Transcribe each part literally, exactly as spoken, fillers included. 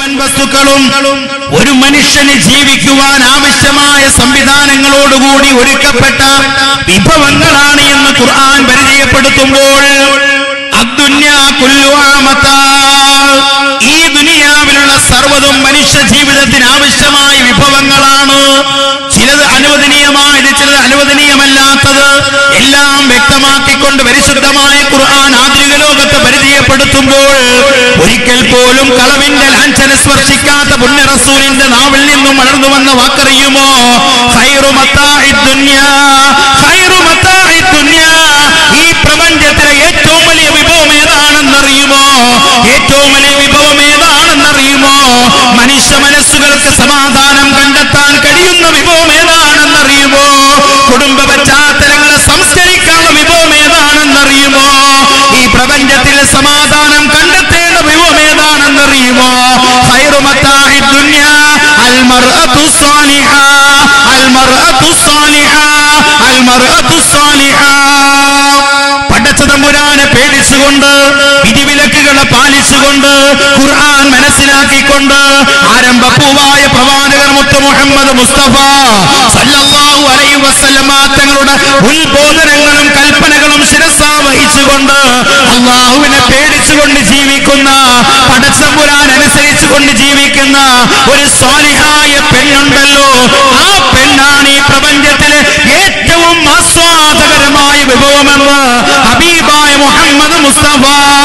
മുഴുവൻ വസ്തുക്കളും ഒരു മനുഷ്യന് ജീവിക്കുവാൻ ആവശ്യമായ സംവിധാനങ്ങളോടുകൂടി ഒരുക്കപ്പെട്ട വിഭവങ്ങളാണ് എന്ന് ഖുർആൻ പരിചയപ്പെടുത്തുമ്പോൾ അദ്ദുന്യാ കുല്ലുഹാ മതാ, ഈ ദുനിയാവിലുള്ള സർവ്വതും മനുഷ്യ ജീവിതത്തിന് ആവശ്യമായ വിഭവങ്ങളാണ്. ചിലത് അനുവദനീയമായത്, ചിലത് അനുവദനീയമല്ലാത്തത് എല്ലാം വ്യക്തമാക്കിക്കൊണ്ട് പരിശുദ്ധമായ ഖുർആൻ ആധുനിക ലോകത്തെ പരിചയപ്പെടുത്തുമ്പോൾ ഒരിക്കൽ പോലും കളവിന്റെ ലാഞ്ചന സ്പർശിക്കാത്ത പുണ്യ റസൂലിന്റെ നാവിൽ നിന്നും വളർന്നു വന്ന വാക്കറിയുമോ? ഖൈറു മതാഇദ് ദുനിയാ, ഖൈറു മതാഇദ് ദുനിയാ, ഈ പ്രപഞ്ചത്തിലെ ഏറ്റവും വലിയ വിഭവം ഏതാണെന്നറിയുമോ? ഏറ്റവും വലിയ വിഭവം ഏതാണെന്നറിയുമോ? മനുഷ്യ മനസ്സുകൾക്ക് സമാധാനം കണ്ടെത്താൻ കഴിയുന്ന വിഭവം ഏതാണെന്നറിയുമോ? കുടുംബ പശ്ചാത്തലങ്ങളെ സംസ്കരിക്കാനുള്ള വിഭവം ഏതാണെന്നറിയുമോ? ഈ പ്രപഞ്ചത്തിൽ സമാധാനം കണ്ടെത്തേണ്ട വിഭവം ഏതാണെന്നറിയുമോ? ഖൈറു മതാഇദ് ദുനിയാ അൽ മർഅതു സ്വാലിഹാ, അൽ മർഅതു സ്വാലിഹാ, അൽ മർഅതു സ്വാലിഹാ. പടച്ചതമ്പുരാനെ പേടിച്ചുകൊണ്ട് വിധിവിലക്കുകളെ പാലിച്ചുകൊണ്ട് ഖുർആൻ മനസ്സിലാക്കിക്കൊണ്ട് ആരംഭപ്പൂവായ പ്രവാചകർ മുത്ത് മുഹമ്മദ് മുസ്തഫ സല്ലല്ലാഹു അലൈഹി വസല്ലമ തങ്ങളുടെ ഉത്ബോധനങ്ങളും കൽപ്പനകളും ശിരസാ വഹിച്ചുകൊണ്ട് അല്ലാഹുവിനെ പേടിച്ചുകൊണ്ട് ജീവിക്കുന്ന, പടച്ചതമ്പുരാൻ അനുസരിച്ചുകൊണ്ട് ജീവിക്കുന്ന ഒരു സ്വാലിഹായ പെണ്ണുണ്ടല്ലോ, ആ പെണ്ണാണ് ഈ പ്രപഞ്ചത്തിലെ ഏറ്റവും ആസ്വാദകരമായ വിഭവമെന്ന് ഹബീബായ മുഹമ്മദ് മുസ്തഫ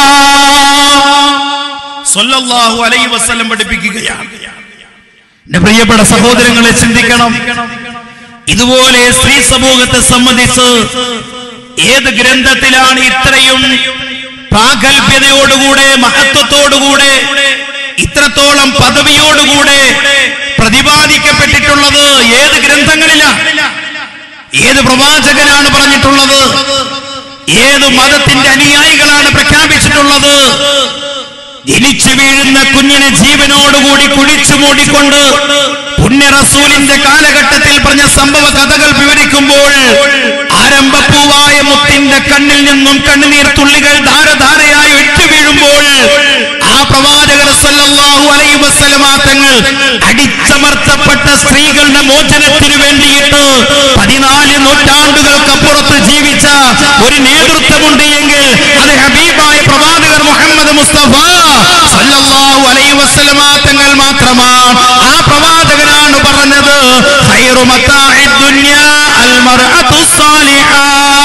സല്ലല്ലാഹു അലൈഹി വസല്ലം പഠിപ്പിക്കുകയാണ്. എന്റെ പ്രിയപ്പെട്ട സഹോദരങ്ങളെ, ചിന്തിക്കണം. ഇതുപോലെ സ്ത്രീ സമൂഹത്തെ സംബന്ധിച്ച് ഏത് ഗ്രന്ഥത്തിലാണ് ഇത്രയും പ്രാഗൽഭ്യതയോടുകൂടെ മഹത്വത്തോടുകൂടെ ഇത്രത്തോളം പദവിയോടുകൂടെ പ്രതിപാദിക്കപ്പെട്ടിട്ടുള്ളത്? ഏത് ഗ്രന്ഥങ്ങളിലാണ്? ഏത് പ്രവാചകനാണ് പറഞ്ഞിട്ടുള്ളത്? ഏത് മതത്തിന്റെ അനുയായികളാണ് പ്രഖ്യാപിച്ചിട്ടുള്ളത്? ജനിച്ചു വീഴുന്ന കുഞ്ഞിനെ ജീവനോടുകൂടി കുഴിച്ചു മൂടിക്കൊണ്ട് പുണ്യ റസൂലിന്റെ കാലഘട്ടത്തിൽ പറഞ്ഞ സംഭവ കഥകൾ വിവരിക്കുമ്പോൾ ആരംഭപ്പൂവായ മുത്തിന്റെ കണ്ണിൽ നിന്നും കണ്ണുനീർ തുള്ളികൾ ധാരധാരയായി ഒറ്റ വീഴുമ്പോൾ ആ പ്രവാചകർ സല്ലല്ലാഹു അലൈഹി വസല്ലമ തങ്ങൾ അടിച്ചമർത്തപ്പെട്ട സ്ത്രീകളുടെ മോചനത്തിനു വേണ്ടിയിട്ട് പതിനാല് നൂറ്റാണ്ടുകൾക്കപ്പുറത്ത് ജീവിച്ച ഒരു നേതൃത്വമുണ്ട് എങ്കിൽ അത് ഹബീബായ പ്രവാചകർ മുഹമ്മദ് മുസ്തഫ സല്ലല്ലാഹു അലൈഹി വസല്ലമ തങ്ങൾ മാത്രമാണ്. ആ പ്രവാചകനാണ് പറഞ്ഞത് ഖൈറു മതാഇദ് ദുനിയാ അൽ മർഅതു സ്വാലിഹാ.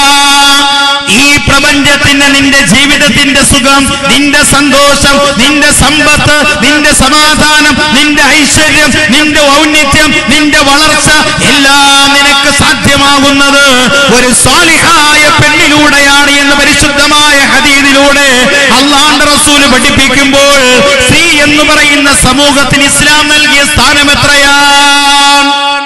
ഈ പ്രപഞ്ചത്തിന്റെ നിന്റെ ജീവിതത്തിന്റെ സുഖം, നിന്റെ സന്തോഷം, നിന്റെ സമ്പത്ത്, നിന്റെ സമാധാനം, നിന്റെ ഐശ്വര്യം, നിന്റെ ഔന്നത്യം, നിന്റെ വളർച്ച എല്ലാം നിനക്ക് സാധ്യമാകുന്നത് ഒരു സ്വാലിഹായ പെണ്ണിലൂടെയാണ് എന്ന് പരിശുദ്ധമായ ഹദീസിലൂടെ അല്ലാഹുവിന്റെ റസൂൽ പഠിപ്പിക്കുമ്പോൾ സ്ത്രീ എന്ന് പറയുന്ന സമൂഹത്തിന് ഇസ്ലാം നൽകിയ സ്ഥാനം എത്രയാണ്?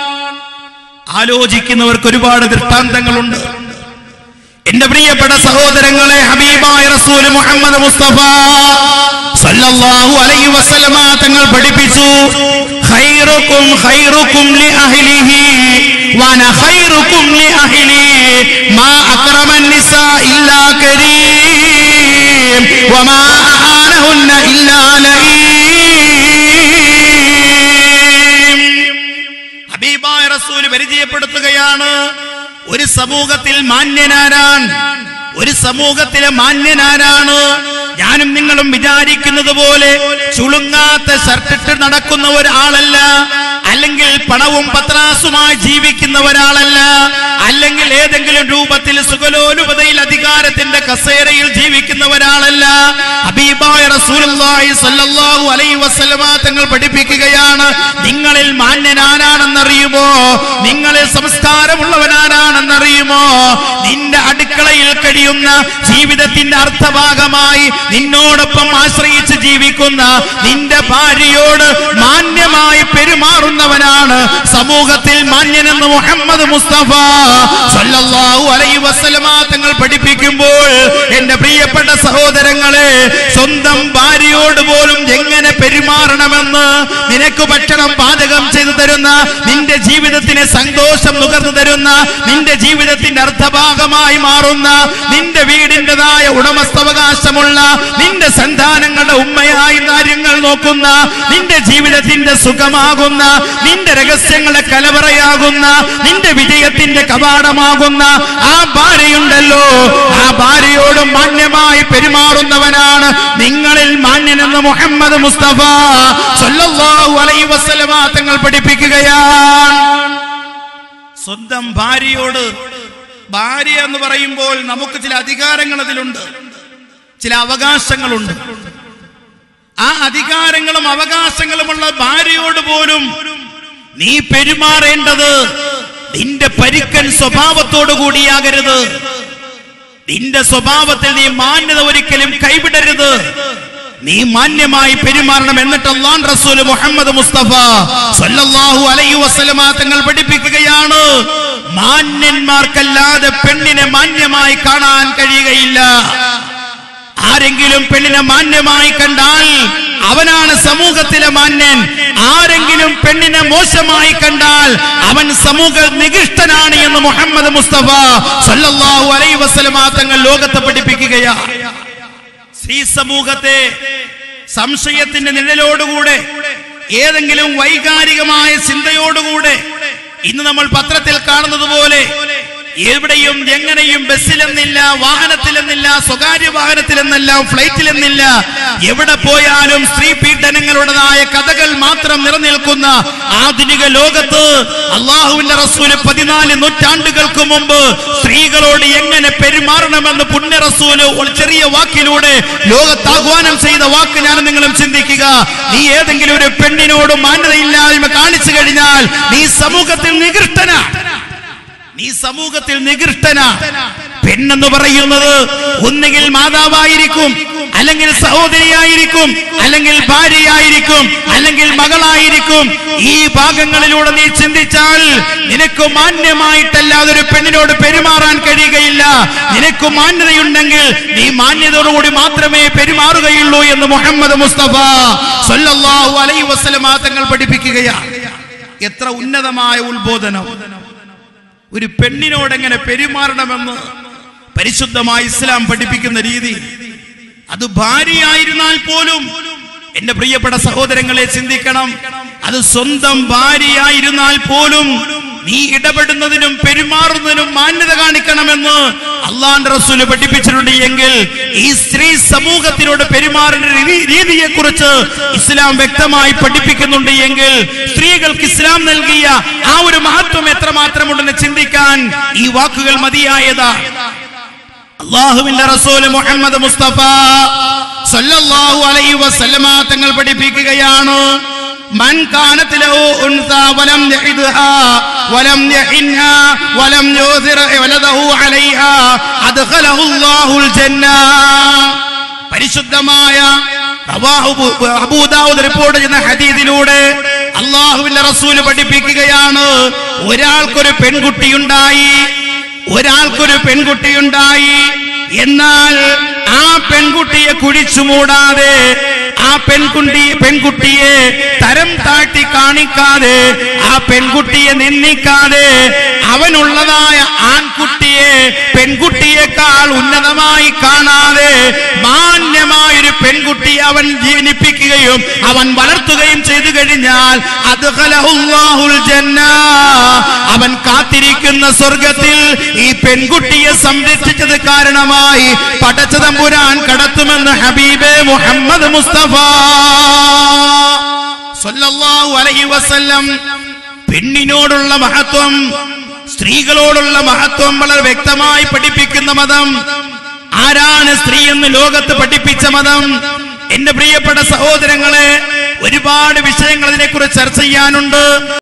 ആലോചിക്കുന്നവർക്ക് ഒരുപാട് ദൃഷ്ടാന്തങ്ങളുണ്ട്. എന്റെ പ്രിയപ്പെട്ട സഹോദരങ്ങളെ, ഹബീബായ റസൂൽ മുഹമ്മദ് മുസ്തഫ സല്ലല്ലാഹു അലൈഹി വസല്ലമ തങ്ങൾ പഠിപ്പിച്ചു ഖൈറുക്കും ഖൈറുക്കും ലി അഹ്ലിഹി വന ഖൈറുക്കും ലി അഹ്ലി മാ അക്രമൻ നിസാ ഇല്ലാ കരീം വമാ അഹാനഹുന്ന ഇല്ലാ ലഈം. ഹബീബായ റസൂൽ പരിചയപ്പെടുത്തുകയാണ് ഒരു സമൂഹത്തിൽ മാന്യനാരാണ്, ഒരു സമൂഹത്തിലെ മാന്യനാരാണ്. ഞാനും നിങ്ങളും വിചാരിക്കുന്നത് പോലെ ചുളുങ്ങാത്ത ഷർട്ടിട്ട് നടക്കുന്ന ഒരാളല്ല, അല്ലെങ്കിൽ പണവും പത്രാസുമായി ജീവിക്കുന്ന ഒരാളല്ല, അല്ലെങ്കിൽ ഏതെങ്കിലും രൂപത്തിൽ സുഖലോലുപതയിൽ അധികാരത്തിന്റെ കസേരയിൽ ജീവിക്കുന്ന ഒരാളല്ല. ഹബീബായ റസൂലുള്ളാഹി സ്വല്ലല്ലാഹു അലൈഹി വസല്ലമ തങ്ങൾ പഠിപ്പിക്കുകയാണ് നിങ്ങളിൽ മാന്യനാരാണെന്നറിയുമോ? നിങ്ങളിൽ സംസ്കാരമുള്ളവനാരാണെന്നറിയുമോ? നിന്റെ അടുക്കളയിൽ കഴിയുന്ന ജീവിതത്തിന്റെ അർത്ഥഭാഗമായി നിന്നോടൊപ്പം ആശ്രയിച്ച് ജീവിക്കുന്ന നിന്റെ ഭാര്യയോട് മാന്യമായി പെരുമാറുന്ന പെരുമാറുന്നവനാണ് സമൂഹത്തിൽ മാന്യനെന്ന് മുഹമ്മദ് മുസ്തഫ സല്ലല്ലാഹു അലൈഹി വസല്ലമ തങ്ങൾ പഠിപ്പിക്കുമ്പോൾ എന്റെ പ്രിയപ്പെട്ട സഹോദരങ്ങളെ, സ്വന്തം ഭാര്യയോട് പോലും എങ്ങനെ പെരുമാറണമെന്ന് നിനക്ക് ഭക്ഷണം പാചകം ചെയ്തു തരുന്ന, നിന്റെ ജീവിതത്തിന് സന്തോഷം നുകർന്നു തരുന്ന, നിന്റെ ജീവിതത്തിന്റെ അർത്ഥഭാഗമായി മാറുന്ന, നിന്റെ വീടിൻ്റെതായ ഉടമസ്ഥാവകാശമുള്ള, നിന്റെ സന്താനങ്ങളുടെ ഉമ്മയായി കാര്യങ്ങൾ നോക്കുന്ന, നിന്റെ ജീവിതത്തിന്റെ സുഖമാകുന്ന, നിന്റെ രഹസ്യങ്ങളുടെ കലവറയാകുന്ന, നിന്റെ വിജയത്തിന്റെ കവാടമാകുന്ന ആ ഭാര്യയുണ്ടല്ലോ, ആ ഭാര്യയോട് മാന്യമായി പെരുമാറുന്നവനാണ് നിങ്ങളിൽ മാന്യനെന്ന് മുഹമ്മദ് മുസ്തഫ സല്ലല്ലാഹു അലൈഹി വസല്ലമ തങ്ങൾ പഠിപ്പിക്കുകയാണ്. സ്വന്തം ഭാര്യയോട്, ഭാര്യ എന്ന് പറയുമ്പോൾ നമുക്ക് ചില അധികാരങ്ങൾ അതിലുണ്ട്, ചില അവകാശങ്ങളുണ്ട്. ആ അധികാരങ്ങളും അവകാശങ്ങളുമുള്ള ഭാര്യയോട് പോലും നീ പെരുമാറേണ്ടത് നിന്റെ പരുക്കൻ സ്വഭാവത്തോടു കൂടിയാകരുത്. നിന്റെ സ്വഭാവത്തിൽ നീ മാന്യത ഒരിക്കലും കൈവിടരുത്. നീ മാന്യമായി പെരുമാറണം. എന്നിട്ട് അല്ലാഹു റസൂൽ മുഹമ്മദ് മുസ്തഫ സല്ലല്ലാഹു അലൈഹി വസല്ലമ തങ്ങൾ പഠിപ്പിക്കുകയാണ്, മാന്യന്മാർക്കല്ലാതെ പെണ്ണിനെ മാന്യമായി കാണാൻ കഴിയുകയില്ല. ആരെങ്കിലും പെണ്ണിനെ മാന്യമായി കണ്ടാൽ അവനാണ് സമൂഹത്തിലെ മാന്യൻ. ആരെങ്കിലും പെണ്ണിനെ മോശമായി കണ്ടാൽ അവൻ സമൂഹ നികൃഷ്ടനാണ് എന്ന് മുഹമ്മദ് മുസ്തഫ സല്ലല്ലാഹു അലൈഹി വസല്ലമ തങ്ങൾ ലോകത്തെ പഠിപ്പിക്കുകയാണ്. ഈ സമൂഹത്തെ സംശയത്തിന്റെ നിഴലോടുകൂടെ, ഏതെങ്കിലും വൈകാരികമായ ചിന്തയോടുകൂടെ ഇന്ന് നമ്മൾ പത്രത്തിൽ കാണുന്നത് പോലെ എവിടെയും എങ്ങനെയും ബസ്സിലെന്നില്ല, വാഹനത്തിലെന്നില്ല, സ്വകാര്യ വാഹനത്തിലെന്നല്ല, ഫ്ലൈറ്റിലെന്നില്ല, എവിടെ പോയാലും സ്ത്രീ പീഡനങ്ങളുടേതായ കഥകൾ മാത്രം നിലനിൽക്കുന്ന ആധുനിക ലോകത്ത് അള്ളാഹുവിന്റെ റസൂല് പതിനാല് നൂറ്റാണ്ടുകൾക്ക് മുമ്പ് സ്ത്രീകളോട് എങ്ങനെ പെരുമാറണമെന്ന് പുണ്യ റസൂല് ഒരു ചെറിയ വാക്കിലൂടെ ലോകത്ത് ആഹ്വാനം ചെയ്ത വാക്ക് ഞാൻ നിങ്ങളും ചിന്തിക്കുക. നീ ഏതെങ്കിലും ഒരു പെണ്ണിനോട് മാന്യതയില്ലായ്മ കാണിച്ചു കഴിഞ്ഞാൽ നീ സമൂഹത്തിൽ നികൃഷ്ടനാ, നീ സമൂഹത്തിൽ നികൃഷ്ടനാ. പെണ്ണെന്ന് പറയുന്നത് ഒന്നുകിൽ മാതാവായിരിക്കും, അല്ലെങ്കിൽ സഹോദരിയായിരിക്കും, അല്ലെങ്കിൽ ഭാര്യയായിരിക്കും, അല്ലെങ്കിൽ മകളായിരിക്കും. ഈ ഭാഗങ്ങളിലൂടെ നീ ചിന്തിച്ചാൽ നിനക്ക് മാന്യമായിട്ടല്ലാതെ ഒരു പെണ്ണിനോട് പെരുമാറാൻ കഴിയുകയില്ല. നിനക്ക് മാന്യതയുണ്ടെങ്കിൽ നീ മാന്യതയോടുകൂടി മാത്രമേ പെരുമാറുകയുള്ളൂ എന്ന് മുഹമ്മദ് മുസ്തഫ സല്ലല്ലാഹു അലൈഹി വസല്ലമ തങ്ങൾ പഠിപ്പിക്കുകയാണ്. എത്ര ഉന്നതമായ ഉത്ബോധനം! ഒരു പെണ്ണിനോട് എങ്ങനെ പെരുമാറണമെന്ന് പരിശുദ്ധമായ ഇസ്ലാം പഠിപ്പിക്കുന്ന രീതി, അത് ഭാര്യയായിരുന്നാൽ പോലും എന്റെ പ്രിയപ്പെട്ട സഹോദരങ്ങളെ ചിന്തിക്കണം. അത് സ്വന്തം ഭാര്യയായിരുന്നാൽ പോലും നീ ഇടപെടുന്നതിനും പെരുമാറുന്നതിനും മാന്യത കാണിക്കണമെന്ന് അല്ലാഹുവിന്റെ റസൂൽ പഠിപ്പിച്ചിട്ടുണ്ട്. എങ്കിൽ ഈ സ്ത്രീ സമൂഹത്തിനോട് പെരുമാറുന്ന രീതിയെ കുറിച്ച് ഇസ്ലാം വ്യക്തമായി പഠിപ്പിക്കുന്നുണ്ട്. എങ്കിൽ സ്ത്രീകൾക്ക് ഇസ്ലാം നൽകിയ ആ ഒരു മഹത്വം എത്രമാത്രമുണ്ടെന്ന് ചിന്തിക്കാൻ ഈ വാക്കുകൾ മതിയായതാ. അല്ലാഹുവിന്റെ റസൂൽ മുഹമ്മദ് മുസ്തഫ സല്ലല്ലാഹു അലൈഹി വസല്ലമ തങ്ങൾ പഠിപ്പിക്കുകയാണ്, من كانت له أنثى ولم يعدها ولم يحنها ولم يؤثر ولده عليها أدخله الله الجنة. പരിശുദ്ധമായ അബൂ ദാവൂദ് റിപ്പോർട്ട് ചെയ്യുന്ന ഹദീസിലൂടെ അല്ലാഹുവിന്റെ റസൂൽ പഠിപ്പിക്കുകയാണ്, ഒരാൾക്കൊരു പെൺകുട്ടിയുണ്ടായി, ഒരാൾക്കൊരു പെൺകുട്ടിയുണ്ടായി എന്നാൽ ആ പെൺകുട്ടിയെ കുഴിച്ചു മൂടാതെ, ആ പെൺകുട്ടി പെൺകുട്ടിയെ തരം താഴ്ത്തി കാണിക്കാതെ, ആ പെൺകുട്ടിയെ നിന്ദിക്കാതെ, അവനുള്ളതായ ആൺകുട്ടിയെ പെൺകുട്ടിയേക്കാൾ ഉന്നതമായി കാണാതെ മാന്യമായൊരു പെൺകുട്ടിയെ അവൻ ജനിപ്പിക്കുകയും അവൻ വളർത്തുകയും ചെയ്തു കഴിഞ്ഞാൽ അദ്ഖലഹുല്ലാഹുൽ ജന്ന, അവൻ കാത്തിരിക്കുന്ന സ്വർഗത്തിൽ ഈ പെൺകുട്ടിയെ സംരക്ഷിച്ചത് കാരണമായി പടച്ചതമ്പുരാൻ കടത്തുമെന്ന് ഹബീബേ മുഹമ്മദ് മുസ്തഫ സല്ലല്ലാഹു അലൈഹി വസല്ലം. പെണ്ണിനോടുള്ള മഹത്വം, സ്ത്രീകളോടുള്ള മഹത്വം വളരെ വ്യക്തമായി പഠിപ്പിക്കുന്ന മതം. ആരാണ് സ്ത്രീ എന്ന് ലോകത്ത് പഠിപ്പിച്ച മതം? എന്റെ പ്രിയപ്പെട്ട സഹോദരങ്ങളെ, ഒരുപാട് വിഷയങ്ങൾ ഇതിനെക്കുറിച്ച് ചർച്ച ചെയ്യാനുണ്ട്.